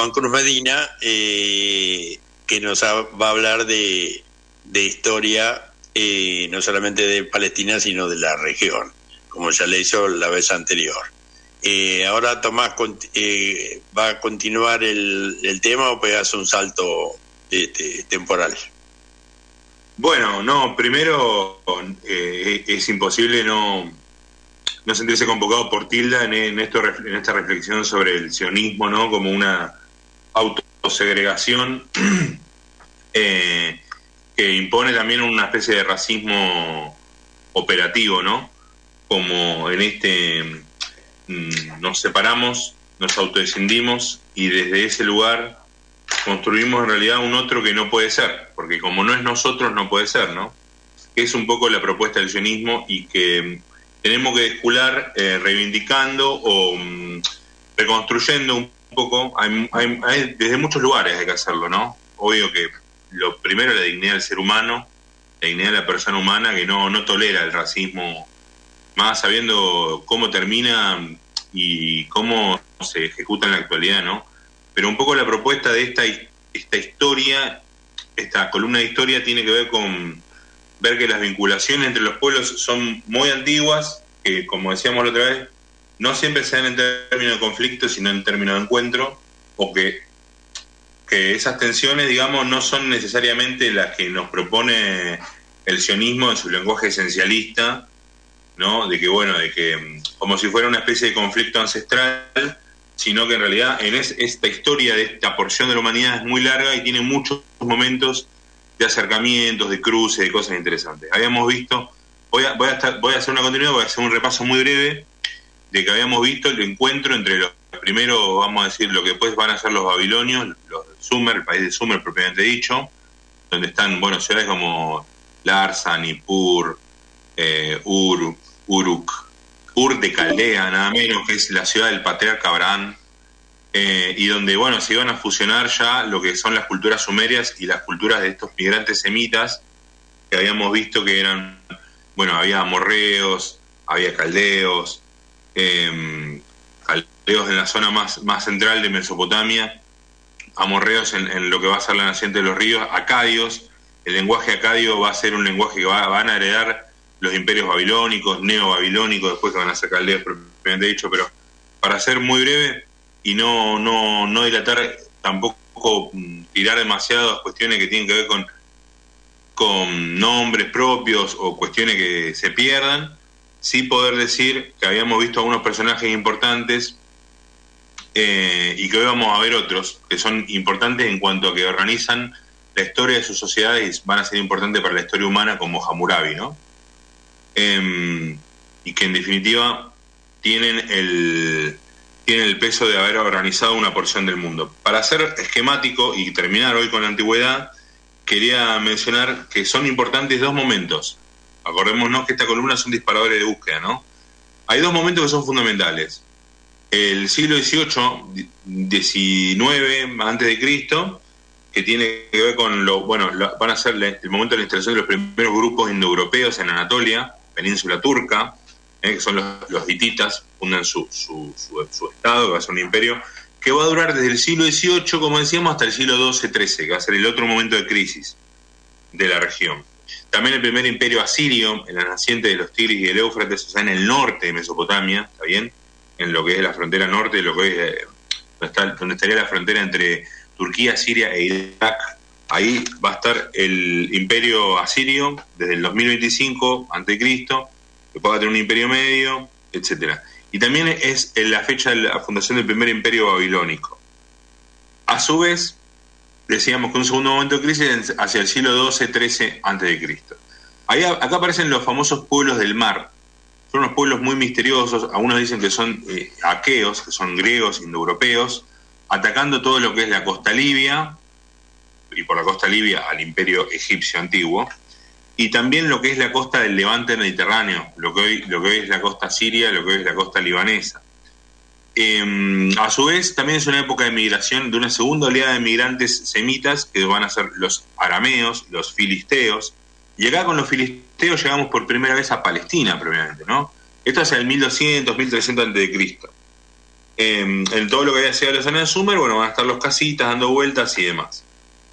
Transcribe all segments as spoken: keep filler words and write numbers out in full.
Juan Cruz Medina, eh, que nos ha, va a hablar de, de historia, eh, no solamente de Palestina, sino de la región, como ya le hizo la vez anterior. Eh, ahora Tomás eh, va a continuar el, el tema o pegas un salto este, temporal. Bueno, no, primero eh, es imposible no, no sentirse convocado por Tilda en, en, esto, en esta reflexión sobre el sionismo, ¿no? Como una autosegregación eh, que impone también una especie de racismo operativo, ¿no? Como en este mmm, nos separamos, nos autodescendimos y desde ese lugar construimos en realidad un otro que no puede ser, porque como no es nosotros, no puede ser, ¿no? Que es un poco la propuesta del sionismo y que tenemos que descular eh, reivindicando o um, reconstruyendo un poco, hay, hay, hay, desde muchos lugares hay que hacerlo, ¿no? Obvio que lo primero es la dignidad del ser humano, la dignidad de la persona humana que no, no tolera el racismo, más sabiendo cómo termina y cómo se ejecuta en la actualidad, ¿no? Pero un poco la propuesta de esta, esta historia, esta columna de historia tiene que ver con ver que las vinculaciones entre los pueblos son muy antiguas, que como decíamos la otra vez, no siempre se dan en términos de conflicto, sino en términos de encuentro, o que, que esas tensiones, digamos, no son necesariamente las que nos propone el sionismo en su lenguaje esencialista, ¿no? De que, bueno, de que como si fuera una especie de conflicto ancestral, sino que en realidad en es, esta historia de esta porción de la humanidad es muy larga y tiene muchos momentos de acercamientos, de cruces, de cosas interesantes. Habíamos visto, voy a, voy a, estar, voy a hacer una continuidad, voy a hacer un repaso muy breve de que habíamos visto el encuentro entre los primeros, vamos a decir, lo que después van a ser los babilonios, los de Sumer, el país de Sumer propiamente dicho, donde están, bueno, ciudades como Larsa, Nippur, eh, Ur, Uruk, Ur de Caldea, nada menos, que es la ciudad del patriarca Abraham, eh, y donde, bueno, se iban a fusionar ya lo que son las culturas sumerias y las culturas de estos migrantes semitas, que habíamos visto que eran, bueno, había amorreos, había caldeos, eh, caldeos en la zona más, más central de Mesopotamia, amorreos en, en lo que va a ser la naciente de los ríos, acadios. El lenguaje acadio va a ser un lenguaje que va, van a heredar los imperios babilónicos, neobabilónicos, después que van a ser caldeos propiamente dicho, pero para ser muy breve y no, no, no dilatar, tampoco tirar demasiadas cuestiones que tienen que ver con, con nombres propios o cuestiones que se pierdan, sí poder decir que habíamos visto algunos personajes importantes eh, y que hoy vamos a ver otros que son importantes en cuanto a que organizan la historia de sus sociedades y van a ser importantes para la historia humana, como Hammurabi, ¿no? Eh, y que en definitiva tienen el, tienen el peso de haber organizado una porción del mundo. Para ser esquemático y terminar hoy con la antigüedad, quería mencionar que son importantes dos momentos. Acordémonos que esta columna son disparadores de búsqueda, ¿no? Hay dos momentos que son fundamentales. El siglo dieciocho, diecinueve antes de Cristo, que tiene que ver con lo, bueno, lo, van a ser el momento de la instalación de los primeros grupos indoeuropeos en Anatolia, península turca, eh, que son los, los hititas, fundan su, su, su, su estado, que va a ser un imperio, que va a durar desde el siglo dieciocho, como decíamos, hasta el siglo doce trece, que va a ser el otro momento de crisis de la región. También el primer imperio asirio, en la naciente de los Tigris y el Éufrates, o sea, en el norte de Mesopotamia, ¿está bien? En lo que es la frontera norte, lo que es, eh, donde, está, donde estaría la frontera entre Turquía, Siria e Irak. Ahí va a estar el imperio asirio desde el dos mil veinticinco antes de Cristo, que pueda tener un imperio medio, etcétera. Y también es la fecha de la fundación del primer imperio babilónico. A su vez, decíamos que un segundo momento de crisis hacia el siglo doce trece antes de Cristo. Ahí, acá aparecen los famosos pueblos del mar. Son unos pueblos muy misteriosos, algunos dicen que son eh, aqueos, que son griegos, indoeuropeos, atacando todo lo que es la costa libia, y por la costa libia al imperio egipcio antiguo, y también lo que es la costa del levante mediterráneo, lo que hoy, lo que hoy es la costa siria, lo que hoy es la costa libanesa. Eh, a su vez, también es una época de migración de una segunda oleada de migrantes semitas, que van a ser los arameos, los filisteos, y acá con los filisteos llegamos por primera vez a Palestina, previamente, ¿no? Esto es el mil doscientos, mil trescientos antes de Cristo. Eh, en todo lo que haya sido la zona de Sumer, bueno, van a estar los casitas dando vueltas y demás.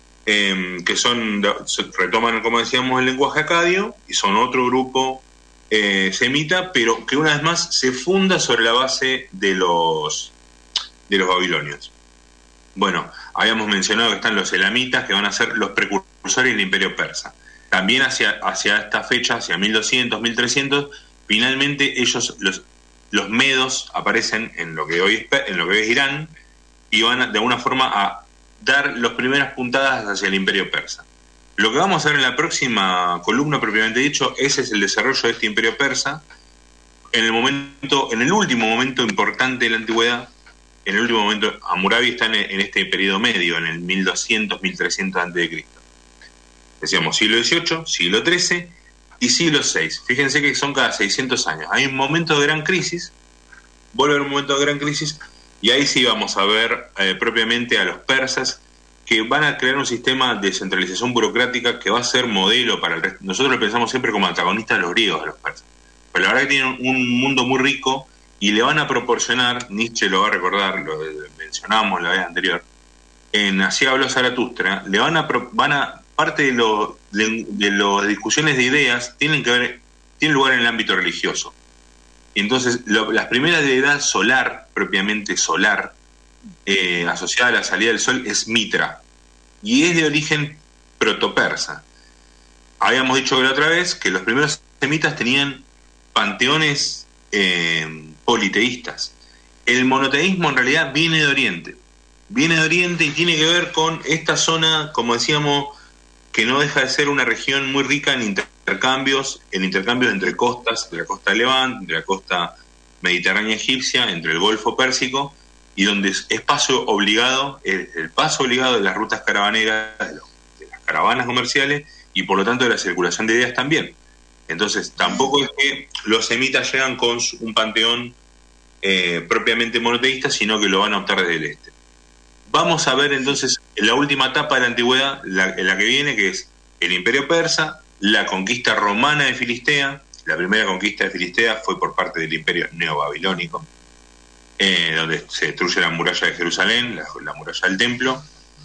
Eh, que son, retoman, como decíamos, el lenguaje acadio, y son otro grupo eh, semita, pero que una vez más se funda sobre la base de los, de los babilonios. Bueno, habíamos mencionado que están los elamitas, que van a ser los precursores del imperio persa. También hacia, hacia esta fecha, hacia mil doscientos, mil trescientos, finalmente ellos, los, los medos, aparecen en lo que hoy es, en lo que hoy es Irán, y van a, de alguna forma a dar las primeras puntadas hacia el imperio persa. Lo que vamos a ver en la próxima columna, propiamente dicho, ese es el desarrollo de este imperio persa en el momento, en el último momento importante de la antigüedad. En el último momento, Hammurabi está en, en este periodo medio, en el mil doscientos, mil trescientos antes de Cristo. Decíamos siglo dieciocho, siglo trece y siglo seis. Fíjense que son cada seiscientos años. Hay un momento de gran crisis, vuelve a haber un momento de gran crisis, y ahí sí vamos a ver eh, propiamente a los persas, que van a crear un sistema de centralización burocrática que va a ser modelo para el resto. Nosotros lo pensamos siempre como antagonistas de los griegos, de los persas. Pero la verdad que tienen un mundo muy rico y le van a proporcionar, Nietzsche lo va a recordar, lo mencionamos la vez anterior, en Así habló Zaratustra, le van a, van a parte de las de, de las discusiones de ideas tienen que ver, tienen lugar en el ámbito religioso. Y entonces lo, las primeras deidad solar, propiamente solar, eh, asociada a la salida del sol, es Mitra, y es de origen protopersa. Habíamos dicho que la otra vez que los primeros semitas tenían panteones eh, politeístas. El monoteísmo en realidad viene de Oriente, viene de Oriente y tiene que ver con esta zona, como decíamos, que no deja de ser una región muy rica en intercambios, en intercambios entre costas, entre la costa de Levante, entre la costa mediterránea egipcia, entre el Golfo Pérsico, y donde es paso obligado, es el paso obligado de las rutas caravaneras, de, los, de las caravanas comerciales, y por lo tanto de la circulación de ideas también. Entonces tampoco es que los semitas llegan con un panteón eh, propiamente monoteísta, sino que lo van a optar desde el este. Vamos a ver entonces la última etapa de la antigüedad, la, la que viene, que es el imperio persa, la conquista romana de Filistea. La primera conquista de Filistea fue por parte del imperio neobabilónico, eh, donde se destruye la muralla de Jerusalén, la, la muralla del templo,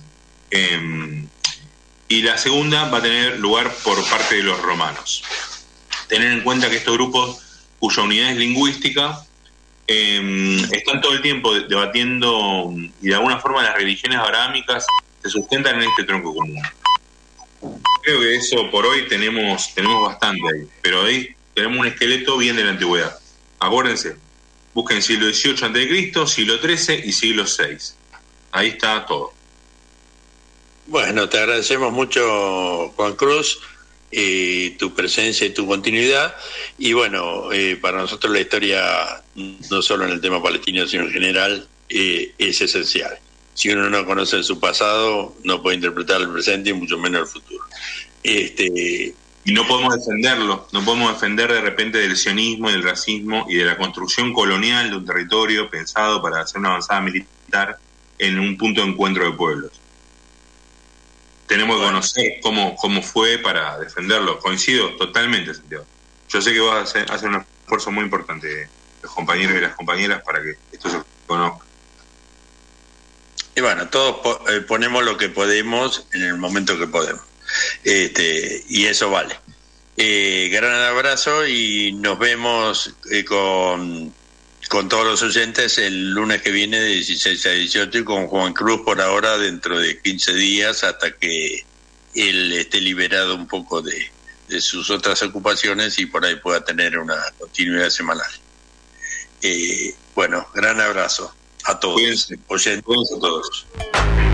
eh, y la segunda va a tener lugar por parte de los romanos. Tener en cuenta que estos grupos, cuya unidad es lingüística, eh, están todo el tiempo debatiendo, y de alguna forma las religiones abrahámicas se sustentan en este tronco común. Creo que eso por hoy tenemos tenemos bastante ahí, pero ahí tenemos un esqueleto bien de la antigüedad. Acuérdense, busquen siglo dieciocho antes de Cristo, siglo trece y siglo seis. Ahí está todo. Bueno, te agradecemos mucho, Juan Cruz, eh, tu presencia y tu continuidad. Y bueno, eh, para nosotros la historia, no solo en el tema palestino, sino en general, eh, es esencial. Si uno no conoce su pasado, no puede interpretar el presente y mucho menos el futuro. Este, y no podemos defenderlo, no podemos defender de repente del sionismo, del racismo y de la construcción colonial de un territorio pensado para hacer una avanzada militar en un punto de encuentro de pueblos. Tenemos que conocer cómo, cómo fue para defenderlo. Coincido totalmente, Santiago. Yo sé que vas a hacer, hacer un esfuerzo muy importante, los compañeros y las compañeras, para que esto se conozca. Y bueno, todos po- eh, ponemos lo que podemos en el momento que podemos. Este, y eso vale. Eh, gran abrazo y nos vemos eh, con, con todos los oyentes el lunes que viene de dieciséis a dieciocho y con Juan Cruz por ahora dentro de quince días hasta que él esté liberado un poco de, de sus otras ocupaciones y por ahí pueda tener una continuidad semanal. Eh, bueno, gran abrazo a todos. Cuídense, oyentes. cuídense todos.